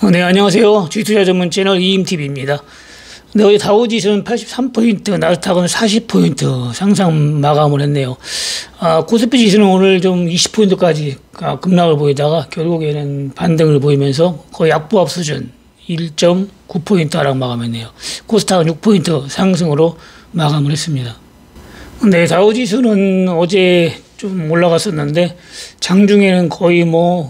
네, 안녕하세요. 주식투자 전문 채널 이임TV입니다. 네, 어제 다우지수는 83포인트, 나스닥은 40포인트 상승 마감을 했네요. 코스피 지수는 오늘 좀 20포인트까지 급락을 보이다가 결국에는 반등을 보이면서 거의 약보합 수준 1.9포인트 하락 마감했네요. 코스닥은 6포인트 상승으로 마감을 했습니다. 네, 다우지수는 어제 좀 올라갔었는데 장중에는 거의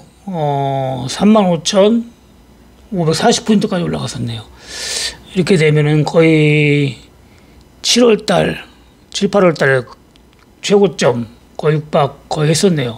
35,540포인트까지 올라갔었네요. 이렇게 되면은 거의 7월달, 7, 8월달 최고점 거의 육박 거의 했었네요.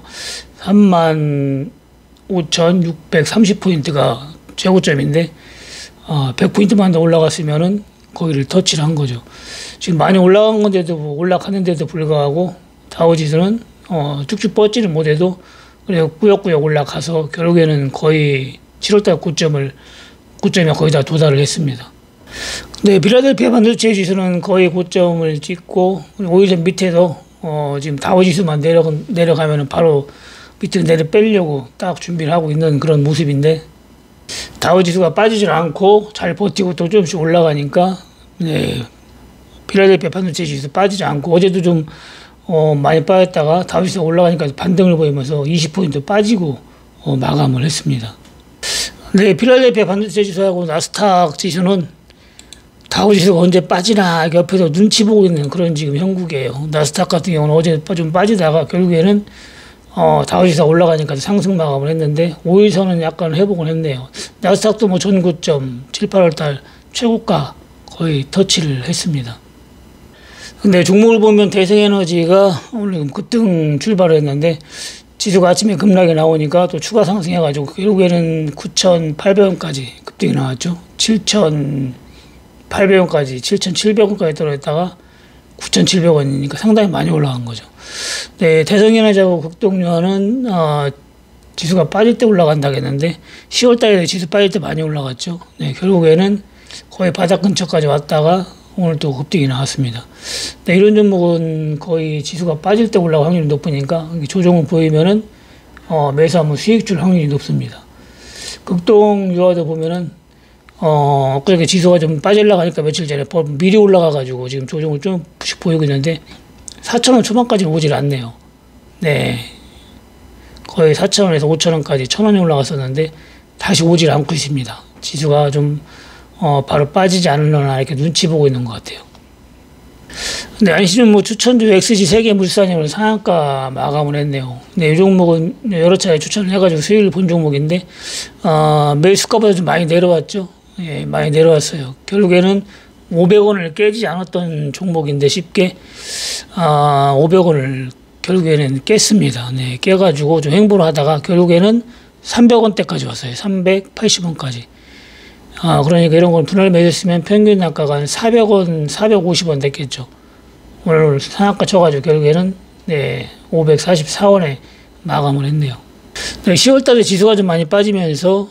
35,630포인트가 최고점인데, 100포인트만 더 올라갔으면은 거기를 터치를 한 거죠. 지금 많이 올라간 건데도, 올라가는데도 불구하고, 다우지수는, 쭉쭉 뻗지는 못해도, 그래서 꾸역꾸역 올라가서 결국에는 거의 7월달 고점에 거의 다 도달을 했습니다. 네, 필라델피아 반도체 지수는 거의 고점을 찍고, 오일선 밑에도, 지금 다우지수만 내려가면은 바로 밑으로 내려 빼려고 딱 준비를 하고 있는 그런 모습인데, 다우지수가 빠지질 않고 잘 버티고 또 조금씩 올라가니까, 네, 필라델피아 반도체 지수 빠지지 않고, 어제도 좀, 많이 빠졌다가 다우지수가 올라가니까 반등을 보이면서 20포인트 빠지고, 마감을 했습니다. 네, 필라델피아 반도체 지수하고 나스닥 지수는 다우지수가 언제 빠지나 옆에서 눈치 보고 있는 그런 지금 형국이에요. 나스닥 같은 경우는 어제 좀 빠지다가 결국에는 다우지수가 올라가니까 상승 마감을 했는데 5일선은 약간 회복을 했네요. 나스닥도 전고점 7, 8월달 최고가 거의 터치를 했습니다. 근데 종목을 보면 대성에너지가 오늘 급등 출발을 했는데 지수가 아침에 급락이 나오니까 또 추가 상승해가지고 결국에는 9,800원까지 급등이 나왔죠. 7,800원까지 7,700원까지 떨어졌다가 9,700원이니까 상당히 많이 올라간 거죠. 네, 대성에너지하고 극동유화는 지수가 빠질 때 올라간다고 했는데 10월달에 지수 빠질 때 많이 올라갔죠. 네, 결국에는 거의 바닥 근처까지 왔다가 오늘 또 급등이 나왔습니다. 네, 이런 종목은 거의 지수가 빠질 때 올라갈 확률이 높으니까 조정을 보이면은 매수하면 수익 줄 확률이 높습니다. 극동유화도 보면은 그렇게 지수가 좀 빠질라 가니까 며칠 전에 미리 올라가가지고 지금 조정을 좀씩 보이고 있는데 4,000원 초반까지는 오질 않네요. 네, 거의 4,000원에서 5,000원까지 1,000원이 올라갔었는데 다시 오질 않고 있습니다. 지수가 좀 바로 빠지지 않으려나 이렇게 눈치 보고 있는 것 같아요. 근데 안시는 추천주 XG 세계물산이 오늘 상한가 마감을 했네요. 네, 이 종목은 여러 차례 추천을 해가지고 수익을 본 종목인데, 매수가보다 좀 많이 내려왔죠. 예, 많이 내려왔어요. 결국에는 500원을 깨지지 않았던 종목인데 쉽게, 500원을 결국에는 깼습니다. 네, 깨가지고 좀 횡보를 하다가 결국에는 300원대까지 왔어요. 380원까지. 그러니까 이런 걸 분할 매수했으면 평균 단가가 한 400원, 450원 됐겠죠. 오늘 상한가 쳐가지고 결국에는, 네, 544원에 마감을 했네요. 네, 10월달에 지수가 좀 많이 빠지면서,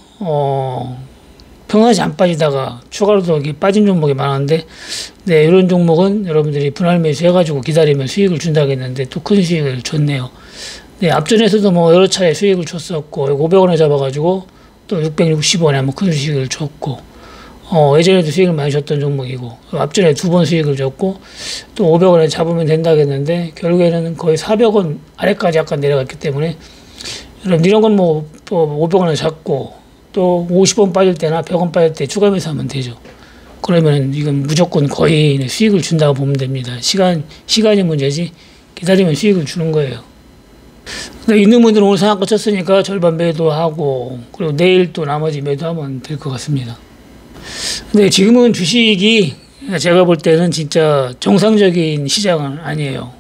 평상시 안 빠지다가 추가로 더 빠진 종목이 많았는데, 네, 이런 종목은 여러분들이 분할 매수 해가지고 기다리면 수익을 준다고 했는데 또 큰 수익을 줬네요. 네, 앞전에서도 여러 차례 수익을 줬었고, 500원에 잡아가지고 또 660원에 큰 수익을 줬고, 예전에도 수익을 많이 줬던 종목이고, 앞전에 2번 수익을 줬고, 또 500원에 잡으면 된다고 했는데, 결국에는 거의 400원 아래까지 약간 내려갔기 때문에, 여러분, 이런 건 500원에 잡고, 또 50원 빠질 때나 100원 빠질 때 추가 매수하면 되죠. 그러면 이건 무조건 거의 수익을 준다고 보면 됩니다. 시간이 문제지, 기다리면 수익을 주는 거예요. 있는 분들은 오늘 상한가 쳤으니까 절반 매도하고, 그리고 내일 또 나머지 매도하면 될 것 같습니다. 근데 지금은 주식이 제가 볼 때는 진짜 정상적인 시장은 아니에요.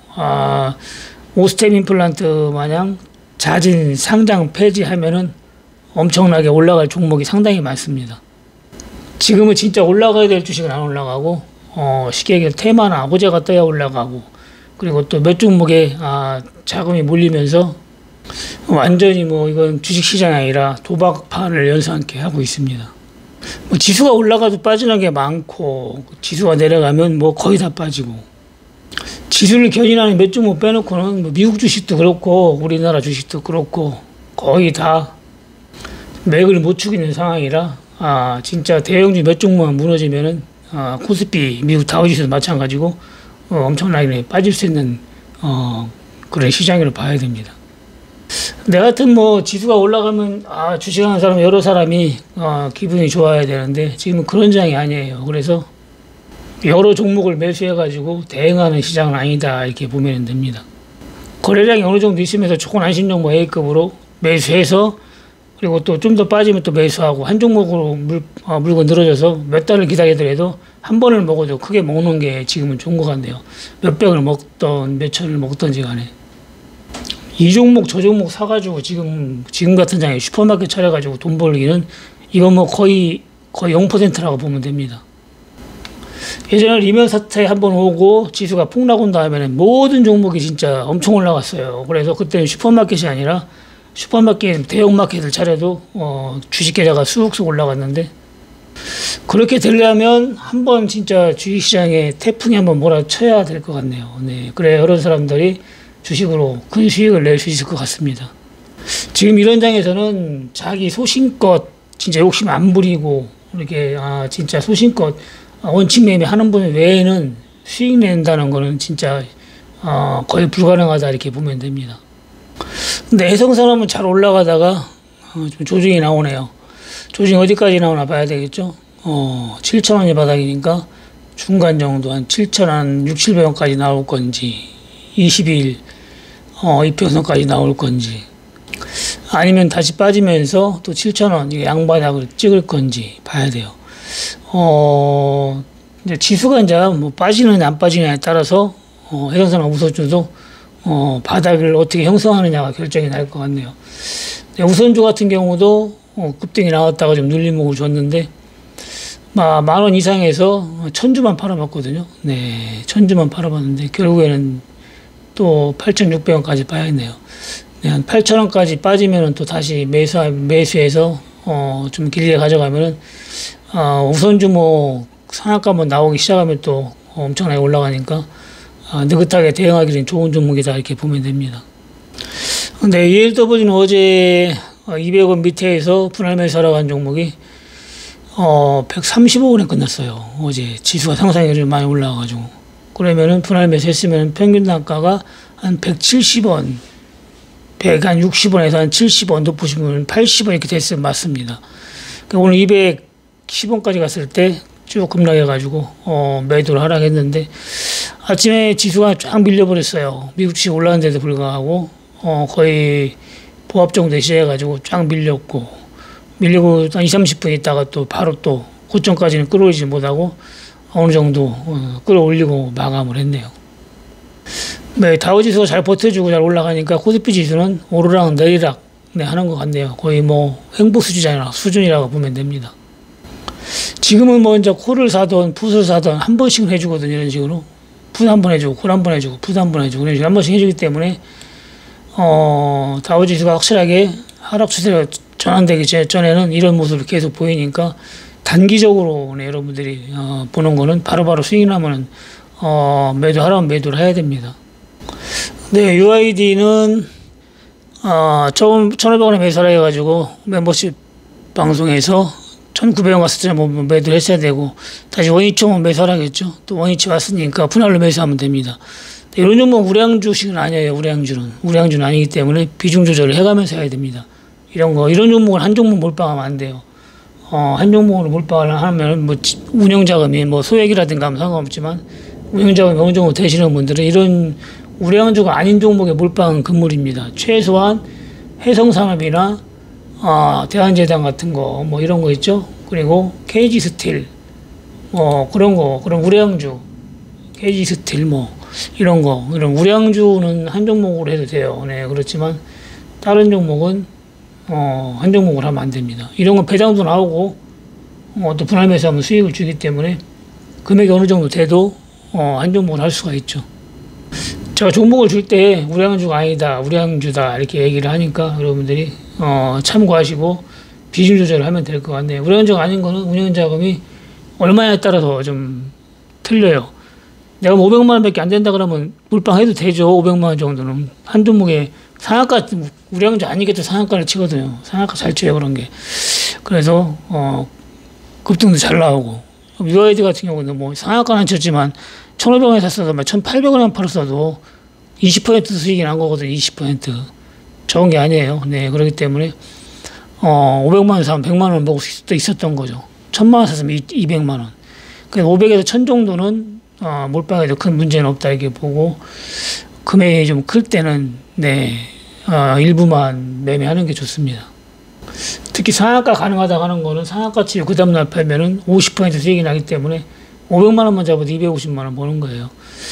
오스템 임플란트 마냥 자진 상장 폐지하면은 엄청나게 올라갈 종목이 상당히 많습니다. 지금은 진짜 올라가야 될 주식은 안 올라가고, 쉽게 얘기해서 테마나 호재가 떠야 올라가고, 그리고 또 몇 종목에 자금이 몰리면서 완전히 이건 주식시장이 아니라 도박판을 연상케 하고 있습니다. 지수가 올라가도 빠지는 게 많고, 지수가 내려가면 거의 다 빠지고, 지수를 견인하는 몇 종목 빼놓고는 미국 주식도 그렇고 우리나라 주식도 그렇고 거의 다 맥을 못 추고 있는 상황이라 진짜 대형주 몇 종목만 무너지면은 코스피 미국 다우지수도 마찬가지고 엄청나게 빠질 수 있는 그런 시장으로 봐야 됩니다. 내 같은 뭐 지수가 올라가면 주식하는 사람 여러 사람이 기분이 좋아야 되는데 지금은 그런 장이 아니에요. 그래서 여러 종목을 매수해 가지고 대응하는 시장은 아니다 이렇게 보면 됩니다. 거래량이 어느 정도 있으면서 조건 안심 종목 A급으로 매수해서 그리고 또 좀 더 빠지면 또 매수하고 한 종목으로 물건 늘어져서 몇 달을 기다리더라도 한 번을 먹어도 크게 먹는 게 지금은 좋은 것 같네요. 몇 백을 먹던 몇 천을 먹던지 간에 이 종목 저 종목 사가지고 지금 같은 장에 슈퍼마켓 차려가지고 돈 벌기는 이건 뭐 거의 0%라고 보면 됩니다. 예전에 리먼 사태 한번 오고 지수가 폭락 온 다음에는 모든 종목이 진짜 엄청 올라갔어요. 그래서 그때는 슈퍼마켓이 아니라 슈퍼마켓 대형마켓을 차려도 주식 계좌가 쑥쑥 올라갔는데 그렇게 되려면 한번 진짜 주식시장에 태풍이 한번 몰아쳐야 될 것 같네요. 네, 그래 여러 사람들이 주식으로 큰 수익을 낼 수 있을 것 같습니다. 지금 이런 장에서는 자기 소신껏 진짜 욕심 안 부리고 이렇게 진짜 소신껏 원칙 매매하는 분 외에는 수익 낸다는 거는 진짜 거의 불가능하다 이렇게 보면 됩니다. 근데 해성산업은 잘 올라가다가 좀 조정이 나오네요. 조정이 어디까지 나오나 봐야 되겠죠. 7,000원이 바닥이니까 중간 정도 한 7,000원, 6, 700원까지 나올 건지 22일 이평선까지 나올 건지 아니면 다시 빠지면서 또 7,000원 양바닥을 찍을 건지 봐야 돼요. 이제 지수가 이제 뭐 빠지느냐 안 빠지느냐에 따라서 해상산업 우선주도 바닥을 어떻게 형성하느냐가 결정이 날 것 같네요. 우선주 같은 경우도 급등이 나왔다가 좀 눌림목을 줬는데 10,000원 이상에서 1,000주만 팔아봤거든요. 네, 1,000주만 팔아봤는데 결국에는 또 8,600원까지 빠야겠네요. 네, 한 8,000원까지 빠지면은 또 다시 매수해서 좀 길게 가져가면은 우선주 뭐 상한가 한번 나오기 시작하면 또 엄청나게 올라가니까 느긋하게 대응하기는 좋은 종목이다 이렇게 보면 됩니다. 근데 ELW는 어제 200원 밑에서 분할 매수하러 간 종목이 135원에 끝났어요. 어제 지수가 상상률이 많이 올라와가지고 그러면은 분할 매수했으면 평균 단가가 한 170원, 160원에서 한 70원 높으시면 80원 이렇게 됐으면 맞습니다. 오늘 210원까지 갔을 때 쭉 급락해가지고 매도를 하락했는데 아침에 지수가 쫙 밀려버렸어요. 미국 주식 올라왔는데도 불구하고 거의 보합 정도 시작해가지고 쫙 밀리고 한 20, 30분 있다가 또 바로 또 고점까지는 끌어올리지 못하고 어느 정도 끌어올리고 마감을 했네요. 네, 다우지수가 잘 버텨주고 잘 올라가니까 코스피 지수는 오르락 내리락 하는 것 같네요. 거의 뭐 횡보 수준이라고 보면 됩니다. 지금은 뭐 이제 콜을 사든 풋을 사든 한 번씩은 해주거든요. 이런 식으로 풋 한 번 해주고 콜 한 번 해주고 풋 한 번 해주고 이런 식으로 한 번씩 해주기 때문에 다우지수가 확실하게 하락 추세로 전환되기 전에는 이런 모습을 계속 보이니까 단기적으로 여러분들이 보는 거는 바로바로 수익 나면은 매도하라면 매도를 해야 됩니다. 네, UID는 1,500원에 매수를 해가지고 멤버십 방송에서 1,900원 갔을 때 매도를 했어야 되고 다시 원위치 오면 매수하라겠죠. 또 원위치 왔으니까 분할로 매수하면 됩니다. 이런 종목 우량 주식은 아니에요. 우량주는 아니기 때문에 비중 조절을 해가면서 해야 됩니다. 이런 종목을 한 종목 몰빵하면 안 돼요. 한 종목으로 몰빵을 하면 뭐 운영자금이 뭐 소액이라든가 하면 상관없지만 운영자금이 어느 정도 되시는 분들은 이런 우량주가 아닌 종목에 몰빵은 금물입니다. 최소한 해성산업이나 대한제당 같은 거 뭐 이런 거 있죠. 그리고 KG스틸 그런 우량주 KG스틸 이런 우량주는 한 종목으로 해도 돼요. 네, 그렇지만 다른 종목은 한 종목을 하면 안 됩니다. 이런 건 배당도 나오고 또 분할 매수하면 수익을 주기 때문에 금액이 어느 정도 돼도 한 종목을 할 수가 있죠. 제가 종목을 줄 때 우량주가 아니다, 우량주다 이렇게 얘기를 하니까 여러분들이 참고하시고 비중 조절을 하면 될 것 같네요. 우량주가 아닌 거는 운영자금이 얼마냐에 따라서 좀 틀려요. 내가 500만 원밖에 안 된다 그러면 몰빵해도 되죠. 500만 원 정도는 한 종목에 상한가 우량주 아니겠죠. 상한가를 치거든요. 상한가 잘 쳐요 그런 게. 그래서 급등도 잘 나오고 UID 같은 경우는 뭐 상한가는 쳤지만 1,500원에 샀어도 1,800원에 팔았어도 20% 수익이 난 거거든요. 20% 적은 게 아니에요. 네, 그렇기 때문에 500만 원 사면 100만 원 먹을 수도 있었던 거죠. 1,000만 원 샀으면 200만 원. 그래서 500에서 1,000 정도는 몰빵에도 큰 문제는 없다 이렇게 보고 금액이 좀 클 때는 네 일부만 매매하는 게 좋습니다. 특히 상한가 가능하다 하는 거는 상한가 치고 그 다음날 팔면은 50% 수익이 나기 때문에 500만 원만 잡아도 250만 원 버는 거예요.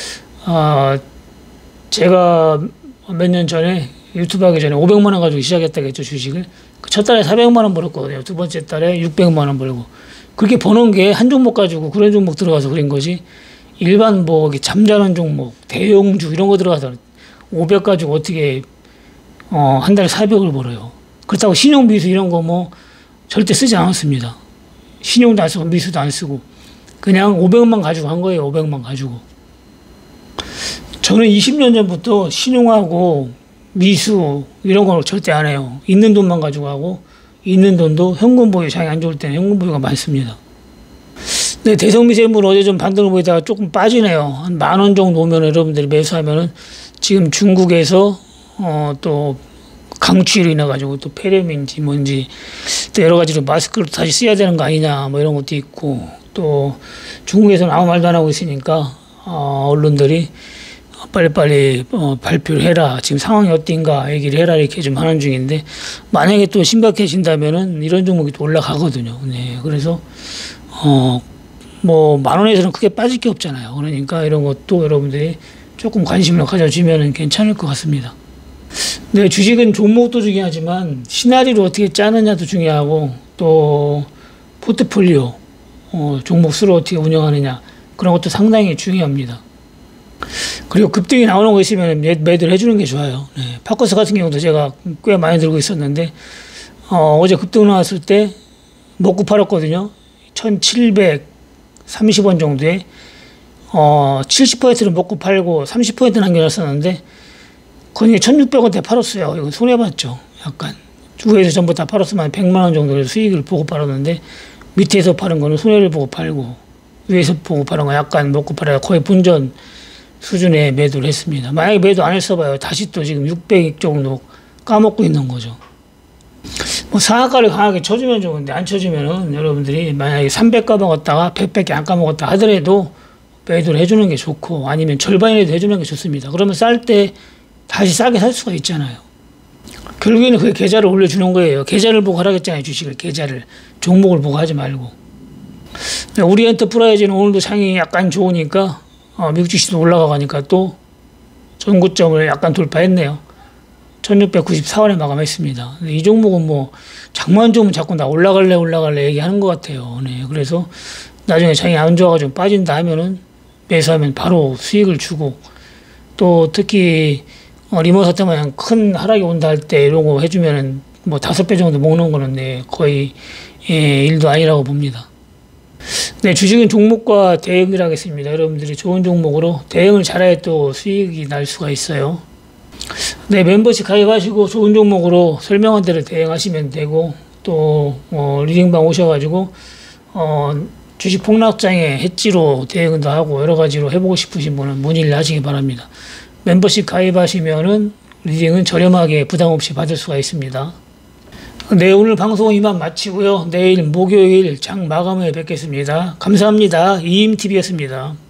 제가 몇 년 전에 유튜브 하기 전에 500만 원 가지고 시작했다고 했죠, 주식을. 첫 달에 400만 원 벌었거든요. 두 번째 달에 600만 원 벌고. 그렇게 버는 게 한 종목 가지고 그런 종목 들어가서 그런 거지. 일반 뭐 잠자는 종목, 대형주 이런 거 들어가서 500 가지고 어떻게 한 달에 400을 벌어요. 그렇다고 신용 미수 이런 거 뭐 절대 쓰지 않았습니다. 신용도 안 쓰고 미수도 안 쓰고 그냥 500만 가지고 한 거예요. 500만 가지고. 저는 20년 전부터 신용하고 미수 이런 걸 절대 안 해요. 있는 돈만 가지고 하고 있는 돈도 현금 보유 장이 안 좋을 때는 현금 보유가 많습니다. 네, 대성미 재물 어제 좀 반등을 보이다가 조금 빠지네요. 한 10,000원 정도 오면 여러분들이 매수하면은 지금 중국에서 또 강추위로 인해 가지고 또 폐렴인지 뭔지 또 여러 가지로 마스크를 다시 써야 되는 거 아니냐 뭐 이런 것도 있고 또 중국에서는 아무 말도 안 하고 있으니까 언론들이 빨리빨리 발표를 해라. 지금 상황이 어떤가 얘기를 해라 이렇게 좀 하는 중인데 만약에 또 심각해진다면은 이런 종목이 또 올라가거든요. 네, 그래서 뭐 10,000원에서는 크게 빠질 게 없잖아요. 그러니까 이런 것도 여러분들이 조금 관심을 가져주면 괜찮을 것 같습니다. 네, 주식은 종목도 중요하지만 시나리오를 어떻게 짜느냐도 중요하고 또 포트폴리오 종목 수를 어떻게 운영하느냐 그런 것도 상당히 중요합니다. 그리고 급등이 나오는 거 있으면 매도를 해주는 게 좋아요. 네, 파커스 같은 경우도 제가 꽤 많이 들고 있었는데 어제 급등 나왔을 때 먹고 팔았거든요. 1,730원 정도에 70%를 먹고 팔고 30% 남겨놨었는데 거의 1,600원대 팔았어요. 이거 손해봤죠. 약간 위에서 전부 다 팔았으면 100만 원 정도의 수익을 보고 팔았는데 밑에서 파는 거는 손해를 보고 팔고 위에서 보고 파는 거 약간 먹고 팔아야 거의 분전 수준의 매도를 했습니다. 만약에 매도 안 했어봐요. 다시 또 지금 600억 정도 까먹고 있는 거죠. 뭐 상한가를 강하게 쳐주면 좋은데 안 쳐주면은 여러분들이 만약에 300 까먹었다가 100밖에 안 까먹었다 하더라도 매도를 해주는 게 좋고 아니면 절반이라도 해주는 게 좋습니다. 그러면 쌀 때 다시 싸게 살 수가 있잖아요. 결국에는 그 계좌를 올려주는 거예요. 계좌를 보고 하라겠잖아요. 주식을 계좌를 종목을 보고 하지 말고. 우리엔터프라이즈는 오늘도 장이 약간 좋으니까 미국 주식도 올라가니까 또 전고점을 약간 돌파했네요. 1,694원에 마감했습니다. 이 종목은 뭐 장만 좋으면 자꾸 나 올라갈래 얘기하는 것 같아요. 네, 그래서 나중에 장이 안 좋아가지고 빠진다 하면은 매수하면 바로 수익을 주고 또 특히 리모 사태 마냥 큰 하락이 온다 할 때 이런 거 해주면은 뭐 5배 정도 먹는 거는 네, 거의 일도 아니라고 봅니다. 네, 주식은 종목과 대응을 하겠습니다. 여러분들이 좋은 종목으로 대응을 잘해야 또 수익이 날 수가 있어요. 네, 멤버십 가입하시고 좋은 종목으로 설명한 대로 대응하시면 되고 또 리딩방 오셔가지고 주식 폭락장에 해지로 대응도 하고 여러 가지로 해보고 싶으신 분은 문의를 하시기 바랍니다. 멤버십 가입하시면은 리딩은 저렴하게 부담 없이 받을 수가 있습니다. 네, 오늘 방송은 이만 마치고요. 내일 목요일 장 마감 후에 뵙겠습니다. 감사합니다. 이임TV였습니다.